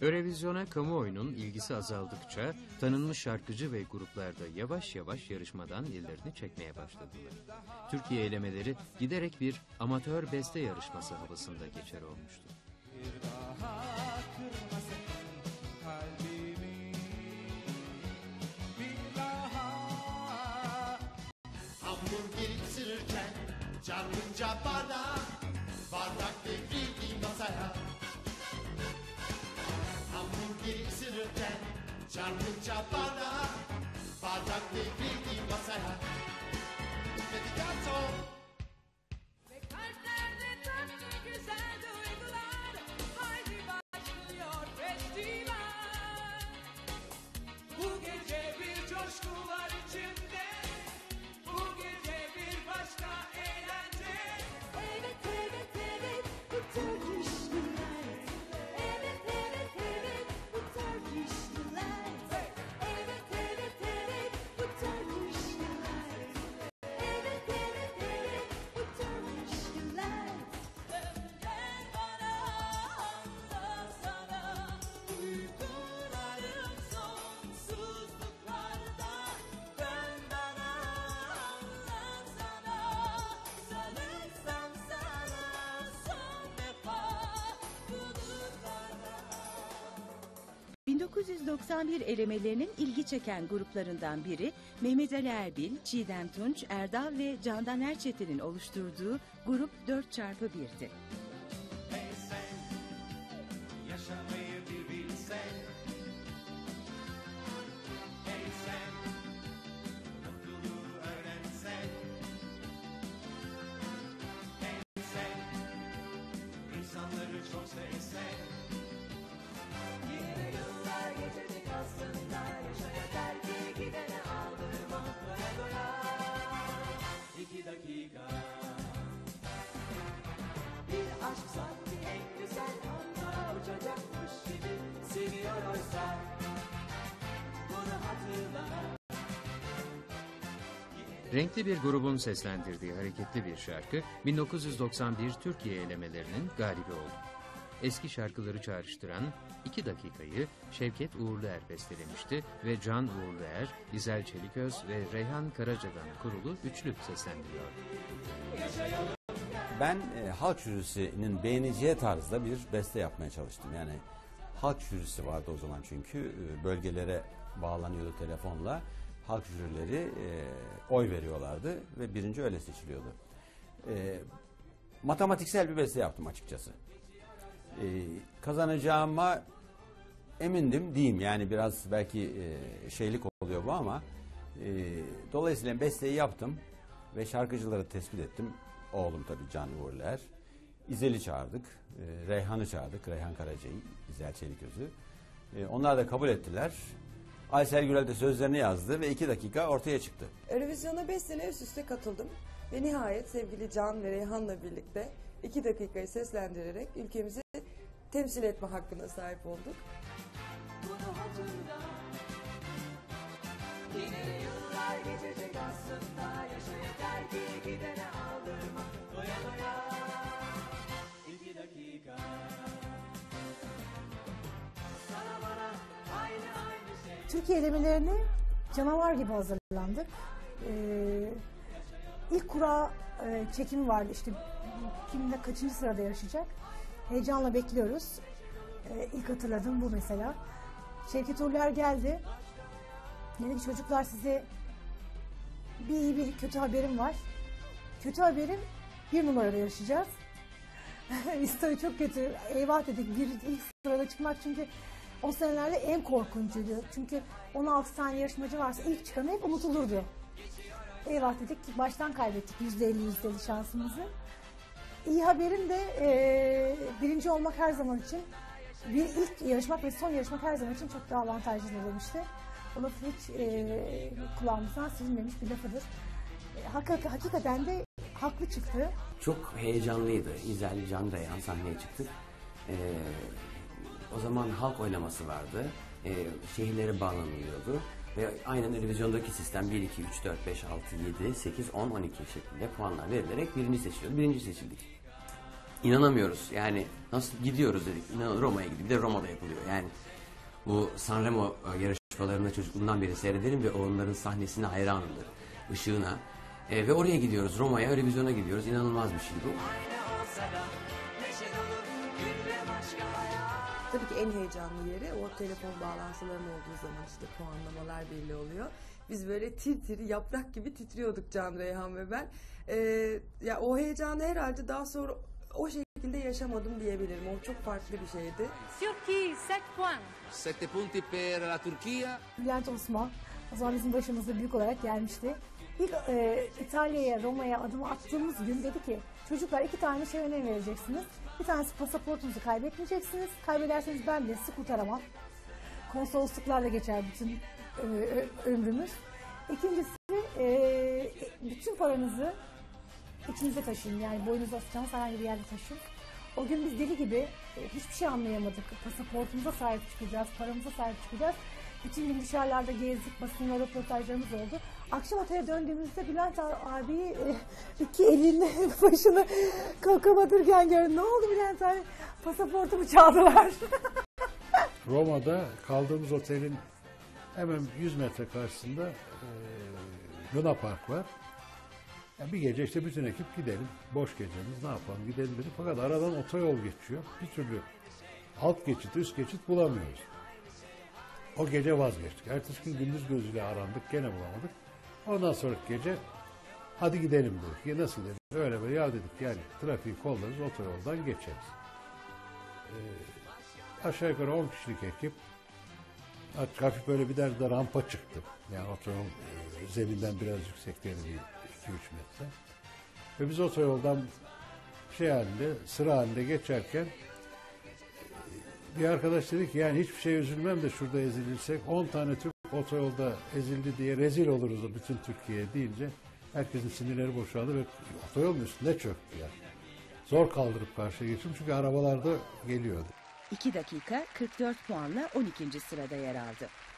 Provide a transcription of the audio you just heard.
Eurovision'a kamuoyunun ilgisi azaldıkça tanınmış şarkıcı ve gruplarda yavaş yavaş yarışmadan ellerini çekmeye başladılar. Türkiye elemeleri giderek bir amatör beste yarışması havasında geçer olmuştu. Hamburger ısırırken çarpınca bardak devrildi masaya. Hamburger ısırırken çarpınca bardak devrildi masaya. Dedi garson. Ve kalplerde tatlı güzel duygular, haydi başlıyor festival. Bu gece bir coşku var içimde, bu gece bir başka eğlence. Evet, evet, evet, bu Turkish Delight. Evet, evet, evet, bu Turkish Delight. Evet, evet, evet, bu Turkish Delight. Evet, evet, evet, bu Turkish Delight. Gel bana, anlasana, duygularım sonsuzluklarda. Dön bana, anlasana, sanırsam sana son defa bulutlarda. 1991 elemelerinin ilgi çeken gruplarından biri Mehmet Ali Erbil, Çiğdem Tunç, Erdal ve Candan Erçetin'in oluşturduğu grup 4x1'di. Hey sen, yaşamayı bir bilsen. Hey sen, mutluluğu öğrensen. Hey sen, insanları çok sevsen. Yine yıllar geçecek aslında, yaşaya terki gidene aldırma doya doya. 2 dakika. Bir aşk sanki en güzel anda uçacakmış gibi seviyor oysa. Bunu hatırla. Renkli bir grubun seslendirdiği hareketli bir şarkı 1991 Türkiye elemelerinin galibi oldu. Eski şarkıları çağrıştıran 2 dakikayı Şevket Uğurluer bestelemişti ve Can Uğurluer, İzel Çeliköz ve Reyhan Karaca'dan kurulu üçlü seslendiriyordu. Ben halk jürisinin beğeneceği tarzda bir beste yapmaya çalıştım. Yani halk jürisi vardı o zaman çünkü bölgelere bağlanıyordu telefonla. Halk jürileri oy veriyorlardı ve birinci öyle seçiliyordu. Matematiksel bir beste yaptım açıkçası. Kazanacağıma emindim diyeyim. Yani biraz belki şeylik oluyor bu ama dolayısıyla besteyi yaptım ve şarkıcıları tespit ettim. Oğlum tabii Can Uğurluer. İzel'i çağırdık. Reyhan'ı çağırdık. Reyhan Karaca'yı, İzel Çeliköz'ü. Onlar da kabul ettiler. Aysel Gürel de sözlerini yazdı ve 2 dakika ortaya çıktı. Eurovision'a 5 sene üst üste katıldım. Ve nihayet sevgili Can ve Reyhan'la birlikte 2 dakikayı seslendirerek ülkemizi temsil etme hakkına sahip olduk. Bunu hatırla. Yine yıllar geçecek aslında, yaşaya terki gidene aldırma doya doya. 2 dakika. Sana bana aynı şey. Türkiye elemelerine canavar gibi hazırlandık. İlk kura çekimi vardı, işte kimle kaçıncı sırada yarışacak. Heyecanla bekliyoruz. İlk hatırladığım bu mesela. Şevket Uğurluer geldi. Dedi ki çocuklar, size bir iyi bir kötü haberim var. Kötü haberim, 1 numarada yarışacağız. Biz tabii çok kötü. Eyvah dedik, ilk sırada çıkmak çünkü o senelerde en korkuncuydu. Çünkü 16 tane yarışmacı varsa ilk çıkan hep unutulurdu. Eyvah dedik, baştan kaybettik %50 şansımızı. İyi haberim de birinci olmak her zaman için, bir ilk yarışmak ve son yarışmak her zaman için çok daha avantajlı demişti. O laf hiç kulağımızdan silinmemiş bir lafıdır. Hakikaten de haklı çıktı. Çok heyecanlıydı. İzel, Can, Reyhan sahneye çıktık. O zaman halk oylaması vardı. Şehirlere bağlanılıyordu. Ve aynen televizyondaki sistem 1, 2, 3, 4, 5, 6, 7, 8, 10, 12 şeklinde puanlar verilerek birinci seçiliyordu. Birinci seçildik. İnanamıyoruz. Yani nasıl gidiyoruz dedik. Roma'ya gidip de Roma'da yapılıyor. Yani bu Sanremo yarışmalarını çocukluğumdan beri seyrederim ve onların sahnesine hayranımdır. Işığına. Ve oraya gidiyoruz. Roma'ya, Eurovision'a gidiyoruz. İnanılmaz bir şey bu. Tabii ki en heyecanlı yeri o telefon bağlantılarının olduğu zaman işte puanlamalar belli oluyor. Biz böyle tir yaprak gibi titriyorduk Can, Reyhan ve ben. Ya o heyecanı herhalde daha sonra o şekilde yaşamadım diyebilirim. O çok farklı bir şeydi. Turquie, 7 points. 7 punti per la Turchia. Bülent Osman o zaman bizim başımızda büyük olarak gelmişti. İlk İtalya'ya, Roma'ya adımı attığımız gün dedi ki çocuklar 2 tane şey önem vereceksiniz. Bir tanesi pasaportunuzu kaybetmeyeceksiniz. Kaybederseniz ben de sizi kurtaramam. Konsolosluklarla geçer bütün ömrümüz. İkincisi bütün paranızı içinizde taşıyın. Yani boyunuza asacağınız herhangi bir yerde taşıyın. O gün biz deli gibi hiçbir şey anlayamadık. Pasaportumuza sahip çıkacağız, paramıza sahip çıkacağız. Bütün gün dışarılarda gezdik, basınla röportajlarımız oldu. Akşam otele döndüğümüzde Bülent abi 2 elini başını kalkamadırken gördüm. Ne oldu Bülent abi? Pasaportumu çaldılar. Roma'da kaldığımız otelin hemen 100 metre karşısında Luna Park var. Yani bir gece işte bütün ekip gidelim, boş gecemiz ne yapalım gidelim dedik. Fakat aradan otoyol geçiyor. Bir türlü alt geçit, üst geçit bulamıyoruz. O gece vazgeçtik. Ertesi gün gündüz gözüyle arandık, gene bulamadık. Ondan sonraki gece hadi gidelim dedik. Ya nasıl dedik? Öyle böyle ya dedik yani trafiği kollarız, otoyoldan geçeriz. Aşağı yukarı 10 kişilik ekip. Hafif böyle bir de rampa çıktı. Yani otoyol zeminden biraz yüksekteydi bir 2-3 metre. Ve biz otoyoldan sıra halinde geçerken bir arkadaş dedi ki yani hiçbir şey üzülmem de şurada ezilirsek 10 tane Türk otoyolda ezildi diye rezil oluruz bütün Türkiye'ye deyince herkesin sinirleri boşaldı ve otoyolun üstünde çöktü yani. Zor kaldırıp karşıya geçtim çünkü arabalarda geliyordu. 2 dakika 44 puanla 12. sırada yer aldı.